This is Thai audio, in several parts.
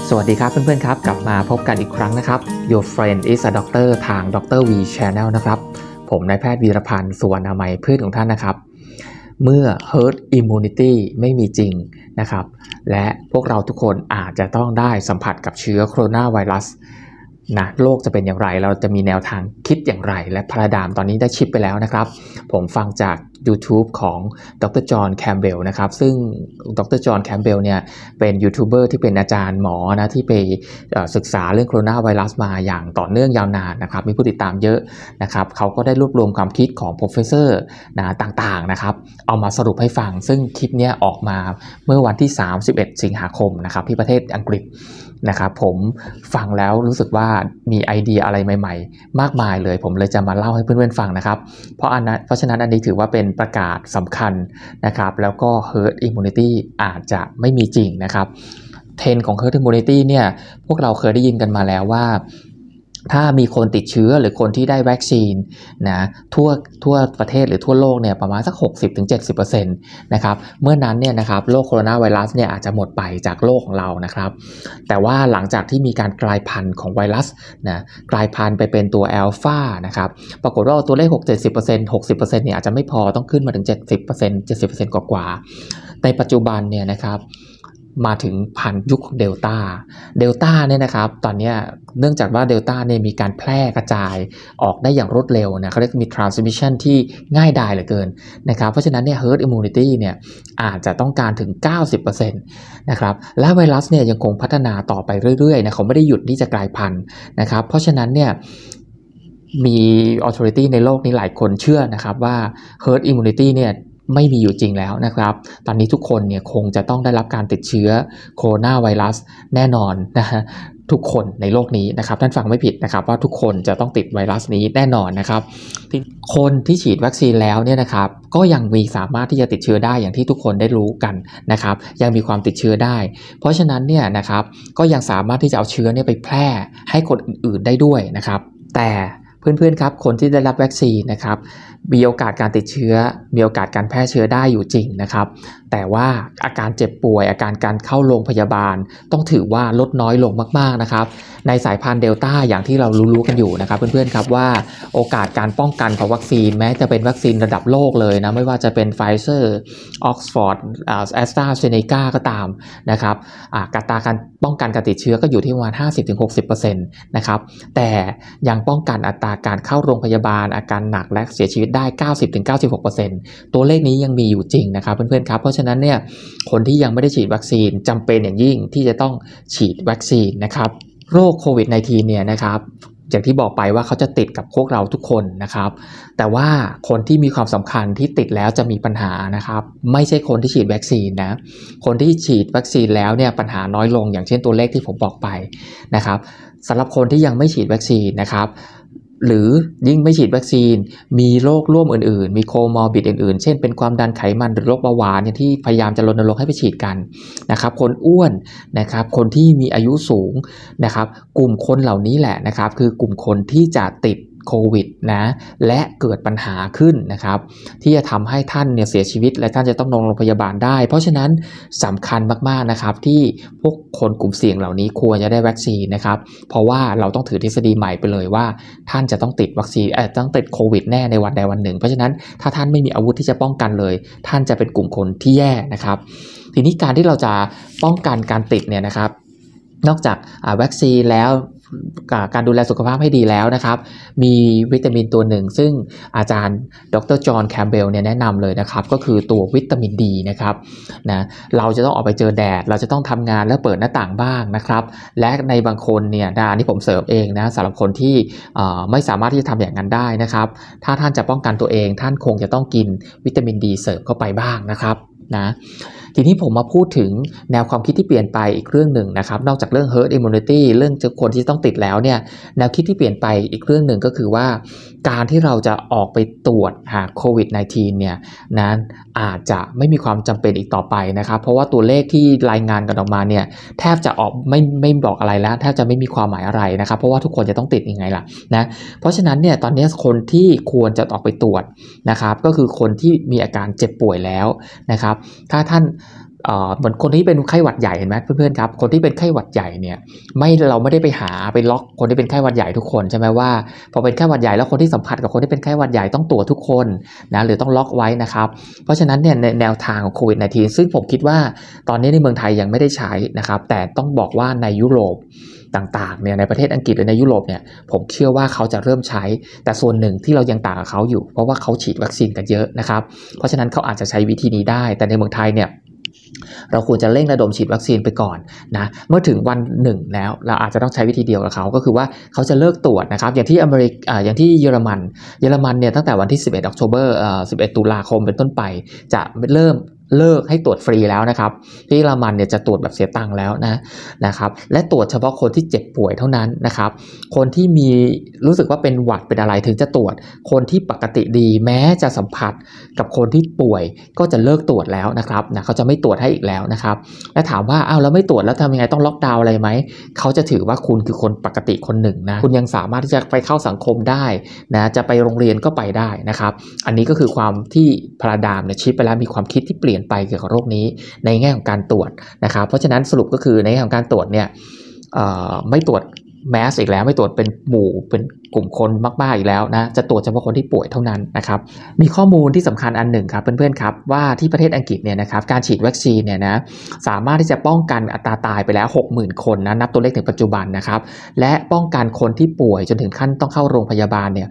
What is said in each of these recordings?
สวัสดีครับเพื่อนๆครับกลับมาพบกันอีกครั้งนะครับ Your friend is a doctor ทาง Dr. V Channel นะครับผมนายแพทย์วีรพันธ์สุวรรณมัยพืชของท่านนะครับเมื่อ herd immunity ไม่มีจริงนะครับและพวกเราทุกคนอาจจะต้องได้สัมผัสกับเชื้อโคโรนาไวรัสนะโลกจะเป็นอย่างไรเราจะมีแนวทางคิดอย่างไรและพาราดามตอนนี้ได้ชิปไปแล้วนะครับผมฟังจาก YouTube ของดร. จอห์น แคมเบลนะครับซึ่งดร. จอห์น แคมเบลเนี่ยเป็นยูทูบเบอร์ที่เป็นอาจารย์หมอนะที่ไปศึกษาเรื่องโคโรนาไวรัสมาอย่างต่อเนื่องยาวนานนะครับมีผู้ติดตามเยอะนะครับเขาก็ได้รวบรวมความคิดของโปรเฟสเซอร์นะต่างๆนะครับเอามาสรุปให้ฟังซึ่งคลิปนี้ออกมาเมื่อวันที่31สิงหาคมนะครับที่ประเทศอังกฤษนะครับผมฟังแล้วรู้สึกว่ามีไอเดียอะไรใหม่ๆมากมายเลยผมเลยจะมาเล่าให้เพื่อนๆฟังนะครับเพราะฉะนั้นอันนี้ถือว่าเป็นประกาศสำคัญนะครับแล้วก็ herd immunity อาจจะไม่มีจริงนะครับเทรนด์ของ herd immunity เนี่ยพวกเราเคยได้ยินกันมาแล้วว่าถ้ามีคนติดเชื้อหรือคนที่ได้วัคซีนนะทั่วประเทศหรือทั่วโลกเนี่ยประมาณสัก 60-70% นะครับเมื่อนั้นเนี่ยนะครับโรคโคโรนาไวรัสเนี่ยอาจจะหมดไปจากโลกของเรานะครับแต่ว่าหลังจากที่มีการกลายพันธุ์ของไวรัสนะกลายพันธุ์ไปเป็นตัวอัลฟานะครับปรากฏว่าตัวเลข 60% เนี่ยอาจจะไม่พอต้องขึ้นมาถึง 70% กว่าในปัจจุบันเนี่ยนะครับมาถึงพันยุคเดลต้าเนี่ยนะครับตอนนี้เนื่องจากว่าเดลต้าเนี่ยมีการแพร่กระจายออกได้อย่างรวดเร็วนะเขาเรียกมี transmission ที่ง่ายดายเหลือเกินนะครับเพราะฉะนั้นเนี่ย herd immunity เนี่ยอาจจะต้องการถึง 90% นะครับและไวรัสเนี่ยยังคงพัฒนาต่อไปเรื่อยๆนะเขาไม่ได้หยุดที่จะกลายพันธุ์นะครับเพราะฉะนั้นเนี่ยมี authority ในโลกนี้หลายคนเชื่อนะครับว่า herd immunity เนี่ยไม่มีอยู่จริงแล้วนะครับตอนนี้ทุกคนเนี่ยคงจะต้องได้รับการติดเชื้อโคโรนาไวรัสแน่นอนนะฮะทุกคนในโลกนี้นะครับท่านฟังไม่ผิดนะครับว่าทุกคนจะต้องติดไวรัสนี้แน่นอนนะครับคนที่ฉีดวัคซีนแล้วเนี่ยนะครับก็ยังสามารถที่จะติดเชื้อได้อย่างที่ทุกคนได้รู้กันนะครับยังมีความติดเชื้อได้เพราะฉะนั้นเนี่ยนะครับก็ยังสามารถที่จะเอาเชื้อเนี่ยไปแพร่ให้คนอื่นๆได้ด้วยนะครับแต่เพื่อนๆครับคนที่ได้รับวัคซีนนะครับมีโอกาสการติดเชื้อมีโอกาสการแพร่เชื้อได้อยู่จริงนะครับแต่ว่าอาการเจ็บป่วยอาการการเข้าโรงพยาบาลต้องถือว่าลดน้อยลงมากๆนะครับในสายพันธุ์เดลต้าอย่างที่เรารู้กันอยู่นะครับเพื่อนๆครับว่าโอกาสการป้องกันของวัคซีนแม้จะเป็นวัคซีนระดับโลกเลยนะไม่ว่าจะเป็นไฟเซอร์ออกซฟอร์ดแอสตราเซเนกาก็ตามนะครับอัตราการป้องกันการติดเชื้อก็อยู่ที่ประมาณ 50-60% นะครับแต่ยังป้องกันอัตราการเข้าโรงพยาบาลอาการหนักและเสียชีวิตได้ 90-96% ตัวเลขนี้ยังมีอยู่จริงนะครับเพื่อนๆครับเพราะฉะนั้นเนี่ยคนที่ยังไม่ได้ฉีดวัคซีนจำเป็นอย่างยิ่งที่จะต้องฉีดวัคซีนนะครับโรคโควิด -19 เนี่ยนะครับอย่างที่บอกไปว่าเขาจะติดกับพวกเราทุกคนนะครับแต่ว่าคนที่มีความสำคัญที่ติดแล้วจะมีปัญหานะครับไม่ใช่คนที่ฉีดวัคซีนนะคนที่ฉีดวัคซีนแล้วเนี่ยปัญหาน้อยลงอย่างเช่นตัวเลขที่ผมบอกไปนะครับสำหรับคนที่ยังไม่ฉีดวัคซีนนะครับหรือยิ่งไม่ฉีดวัคซีนมีโรคร่วมอื่นๆมีโคมอร์บิดอื่นๆเช่นเป็นความดันไขมันหรือโรคเบาหวานที่พยายามจะรณรงค์ให้ไปฉีดกันนะครับคนอ้วนนะครับคนที่มีอายุสูงนะครับกลุ่มคนเหล่านี้แหละนะครับคือกลุ่มคนที่จะติดโควิดนะและเกิดปัญหาขึ้นนะครับที่จะทำให้ท่านเนี่ยเสียชีวิตและท่านจะต้องนอนโรงพยาบาลได้เพราะฉะนั้นสำคัญมากๆนะครับที่พวกคนกลุ่มเสี่ยงเหล่านี้ควรจะได้วัคซีนนะครับเพราะว่าเราต้องถือทฤษฎีใหม่ไปเลยว่าท่านจะต้องติดวัคซีนต้องติดโควิดแน่ในวันใดวันหนึ่งเพราะฉะนั้นถ้าท่านไม่มีอาวุธที่จะป้องกันเลยท่านจะเป็นกลุ่มคนที่แย่นะครับทีนี้การที่เราจะป้องกันการติดเนี่ยนะครับนอกจากวัคซีนแล้วการดูแลสุขภาพให้ดีแล้วนะครับมีวิตามินตัวหนึ่งซึ่งอาจารย์ดร. จอห์น แคมเบลเนี่ยแนะนำเลยนะครับก็คือตัววิตามินดีนะครับนะเราจะต้องออกไปเจอแดดเราจะต้องทำงานแล้วเปิดหน้าต่างบ้างนะครับและในบางคนเนี่ยอันนี้ผมเสริมเองนะสำหรับคนที่ไม่สามารถที่จะทำอย่างนั้นได้นะครับถ้าท่านจะป้องกันตัวเองท่านคงจะต้องกินวิตามินดีเสริมเข้าไปบ้างนะครับนะทีนี้ผมมาพูดถึงแนวความคิดที่เปลี่ยนไปอีกเรื่องหนึ่งนะครับนอกจากเรื่อง herd immunity เรื่องคนที่ต้องติดแล้วเนี่ยแนวคิดที่เปลี่ยนไปอีกเรื่องหนึ่งก็คือว่าการที่เราจะออกไปตรวจหาโควิด -19 เนี่ยนั้นอาจจะไม่มีความจำเป็นอีกต่อไปนะครับเพราะว่าตัวเลขที่รายงานกันออกมาเนี่ยแทบจะออกไม่บอกอะไรแล้วแทบจะไม่มีความหมายอะไรนะครับเพราะว่าทุกคนจะต้องติดยังไงล่ะนะเพราะฉะนั้นเนี่ยตอนนี้คนที่ควรจะออกไปตรวจนะครับก็คือคนที่มีอาการเจ็บป่วยแล้วนะครับถ้าท่านเหมือนคนที่เป็นไข้หวัดใหญ่เห็นไหมเพื่อนๆครับคนที่เป็นไข้หวัดใหญ่เนี่ยเราไม่ได้ไปหาไปล็อกคนที่เป็นไข้หวัดใหญ่ทุกคนใช่ไหมว่าพอเป็นไข้หวัดใหญ่แล้วคนที่สัมผัสกับคนที่เป็นไข้หวัดใหญ่ต้องตรวจทุกคนนะหรือต้องล็อกไว้นะครับเพราะฉะนั้นเนี่ยในแนวทางของโควิด -19 ซึ่งผมคิดว่าตอนนี้ในเมืองไทยยังไม่ได้ใช้นะครับแต่ต้องบอกว่าในยุโรปต่างๆเนี่ยในประเทศอังกฤษหรือในยุโรปเนี่ยผมเชื่อว่าเขาจะเริ่มใช้แต่ส่วนหนึ่งที่เรายังต่างกับเขาอยู่เพราะว่าเขาฉีดวัคซีนกันเยอะนะครับเพราะฉะนั้นเขาอาจจะใช้วิธีนี้ได้แต่ในเมืองไทยเนี่ยเราควรจะเร่งระดมฉีดวัคซีนไปก่อนนะเมื่อถึงวันหนึ่งแล้วเราอาจจะต้องใช้วิธีเดียวกับเขาก็คือว่าเขาจะเลิกตรวจนะครับอย่างที่อย่างที่เยอรมันเนี่ยตั้งแต่วันที่11 ตุลาคมเป็นต้นไปจะเลิกให้ตรวจฟรีแล้วนะครับที่เยอรมันเนี่ยจะตรวจแบบเสียตังค์แล้วนะครับและตรวจเฉพาะคนที่เจ็บป่วยเท่านั้นนะครับคนที่มีรู้สึกว่าเป็นหวัดเป็นอะไรถึงจะตรวจคนที่ปกติดีแม้จะสัมผัสกับคนที่ป่วยก็จะเลิกตรวจแล้วนะครับเขาจะไม่ตรวจให้อีกแล้วนะครับและถามว่าอ้าวแล้วไม่ตรวจแล้วทำยังไงต้องล็อกดาวน์อะไรไหมเขาจะถือว่าคุณคือคนปกติคนหนึ่งนะคุณยังสามารถที่จะไปเข้าสังคมได้นะจะไปโรงเรียนก็ไปได้นะครับอันนี้ก็คือความที่พาราดามเนี่ยชิปไปแล้วมีความคิดที่เปลี่ยนไปเกี่ยวกับโรคนี้ในแง่ของการตรวจนะครับเพราะฉะนั้นสรุปก็คือในแง่ของการตรวจเนี่ยไม่ตรวจแมสอีกแล้วไม่ตรวจเป็นหมู่เป็นกลุ่มคนมากๆอีกแล้วนะจะตรวจเฉพาะคนที่ป่วยเท่านั้นนะครับมีข้อมูลที่สำคัญอันหนึ่งครับเพื่อนๆครับว่าที่ประเทศอังกฤษเนี่ยนะครับการฉีดวัคซีนเนี่ยนะสามารถที่จะป้องกันอัตราตายไปแล้ว 60,000 คนนะนับตัวเลขถึงปัจจุบันนะครับและป้องกันคนที่ป่วยจนถึงขั้นต้องเข้าโรงพยาบาลเนี่ย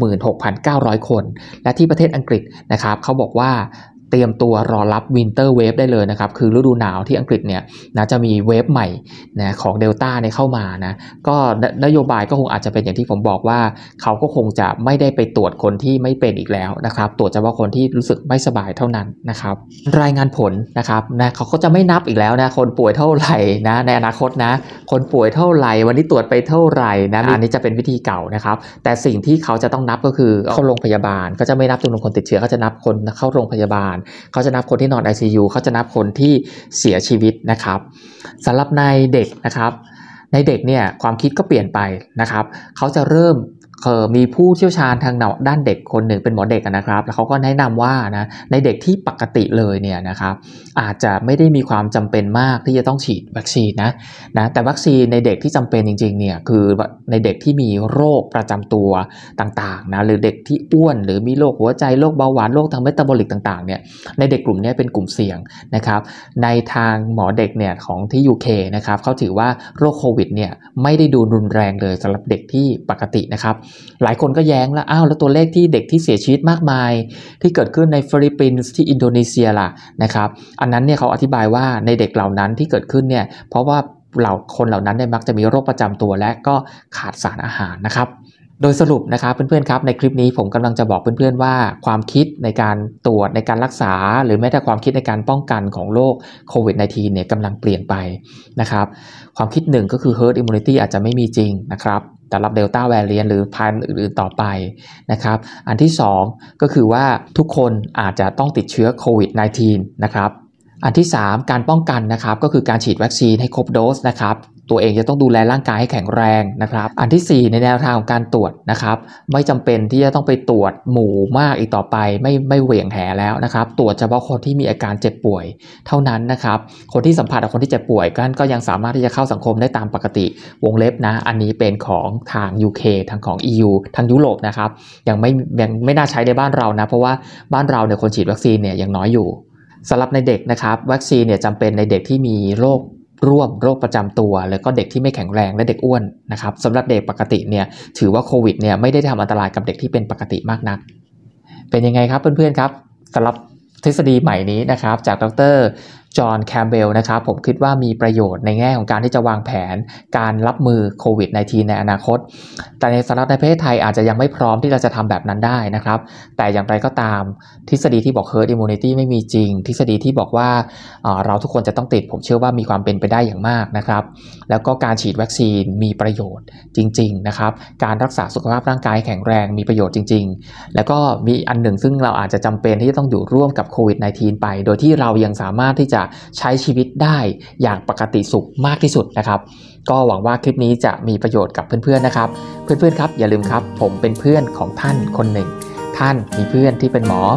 66,900 คนและที่ประเทศอังกฤษนะครับเขาบอกว่าเตรียมตัวรอรับวินเตอร์เวฟได้เลยนะครับคือฤดูหนาวที่อังกฤษเนี่ยนะจะมีเวฟใหม่นะของเดลต้าเนี่ยเข้ามานะก็นโยบายก็คงอาจจะเป็นอย่างที่ผมบอกว่าเขาก็คงจะไม่ได้ไปตรวจคนที่ไม่เป็นอีกแล้วนะครับตรวจเฉพาะคนที่รู้สึกไม่สบายเท่านั้นนะครับรายงานผลนะครับนะเขาก็จะไม่นับอีกแล้วนะคนป่วยเท่าไหร่นะในอนาคตนะคนป่วยเท่าไหร่วันนี้ตรวจไปเท่าไหร่นะอันนี้จะเป็นวิธีเก่านะครับแต่สิ่งที่เขาจะต้องนับก็คือเข้าโรงพยาบาลเขาจะไม่นับจำนวนคนติดเชื้อเขาจะนับคนเข้าโรงพยาบาลเขาจะนับคนที่นอน ICU เขาจะนับคนที่เสียชีวิตนะครับสำหรับในเด็กนะครับในเด็กเนี่ยความคิดก็เปลี่ยนไปนะครับเขาจะเริ่มมีผู้เชี่ยวชาญทางด้านเด็กคนหนึ่งเป็นหมอเด็กนะครับแล้วเขาก็แนะนำว่านะในเด็กที่ปกติเลยเนี่ยนะครับอาจจะไม่ได้มีความจำเป็นมากที่จะต้องฉีดวัคซีนนะแต่วัคซีนในเด็กที่จำเป็นจริงๆเนี่ยคือในเด็กที่มีโรคประจำตัวต่างๆนะหรือเด็กที่อ้วนหรือมีโรคหัวใจโรคเบาหวานโรคทางเมตาบอลิกต่างๆเนี่ยในเด็กกลุ่มนี้เป็นกลุ่มเสี่ยงนะครับในทางหมอเด็กเนี่ยของที่ UK นะครับเขาถือว่าโรคโควิดเนี่ยไม่ได้ดูรุนแรงเลยสำหรับเด็กที่ปกตินะครับหลายคนก็แย้งแล้วแล้วตัวเลขที่เด็กที่เสียชีวิตมากมายที่เกิดขึ้นในฟิลิปปินส์ที่อินโดนีเซียล่ะนะครับอันนั้นเนี่ยเขาอธิบายว่าในเด็กเหล่านั้นที่เกิดขึ้นเนี่ยเพราะว่าคนเหล่านั้นเนี่ยมักจะมีโรคประจำตัวและก็ขาดสารอาหารนะครับโดยสรุปนะครับเพื่อนๆครับในคลิปนี้ผมกำลังจะบอกเพื่อนๆว่าความคิดในการตรวจในการรักษาหรือแม้แต่ความคิดในการป้องกันของโรคโควิด -19 เนี่ยกำลังเปลี่ยนไปนะครับความคิดหนึ่งก็คือ herd immunity อาจจะไม่มีจริงนะครับสำหรับเดลต้าแวริแอนต์หรือพันธุ์อื่นๆต่อไปนะครับอันที่2ก็คือว่าทุกคนอาจจะต้องติดเชื้อโควิด -19 นะครับอันที่3การป้องกันนะครับก็คือการฉีดวัคซีนให้ครบโดสนะครับตัวเองจะต้องดูแลร่างกายให้แข็งแรงนะครับอันที่4ในแนวทางของการตรวจนะครับไม่จำเป็นที่จะต้องไปตรวจหมู่มากอีกต่อไปไม่เหวี่ยงแหแล้วนะครับตรวจเฉพาะคนที่มีอาการเจ็บป่วยเท่านั้นนะครับคนที่สัมผัสกับคนที่เจ็บป่วยก็ยังสามารถที่จะเข้าสังคมได้ตามปกติวงเล็บนะอันนี้เป็นของทาง UK ทางของ EU ทางยุโรปนะครับยังไม่น่าใช้ในบ้านเรานะเพราะว่าบ้านเราเนี่ยคนฉีดวัคซีนเนี่ยยังน้อยอยู่สำหรับในเด็กนะครับวัคซีนเนี่ยจำเป็นในเด็กที่มีโรคประจำตัวแล้วก็เด็กที่ไม่แข็งแรงและเด็กอ้วนนะครับสำหรับเด็กปกติเนี่ยถือว่าโควิดเนี่ยไม่ได้ทำอันตรายกับเด็กที่เป็นปกติมากนักเป็นยังไงครับเพื่อนๆครับสำหรับทฤษฎีใหม่นี้นะครับจากดร.จอห์นแคมเบลนะครับผมคิดว่ามีประโยชน์ในแง่ของการที่จะวางแผนการรับมือโควิด -19 ในอนาคตแต่สำหรับในประเทศไทยอาจจะยังไม่พร้อมที่เราจะทำแบบนั้นได้นะครับแต่อย่างไรก็ตามทฤษฎีที่บอก herd immunity ไม่มีจริงทฤษฎีที่บอกว่าเราทุกคนจะต้องติดผมเชื่อว่ามีความเป็นไปได้อย่างมากนะครับแล้วก็การฉีดวัคซีนมีประโยชน์จริงๆนะครับการรักษาสุขภาพร่างกายแข็งแรงมีประโยชน์จริงๆแล้วก็มีอันหนึ่งซึ่งเราอาจจะจำเป็นที่จะต้องอยู่ร่วมกับโควิด -19 ไปโดยที่เรายังสามารถที่จะใช้ชีวิตได้อย่างปกติสุขมากที่สุดนะครับก็หวังว่าคลิปนี้จะมีประโยชน์กับเพื่อนๆนะครับเพื่อนๆครับอย่าลืมครับผมเป็นเพื่อนของท่านคนหนึ่งท่านมีเพื่อนที่เป็นหมอ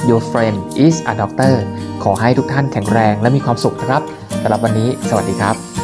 Your friend is a doctor ขอให้ทุกท่านแข็งแรงและมีความสุขนะครับสำหรับวันนี้สวัสดีครับ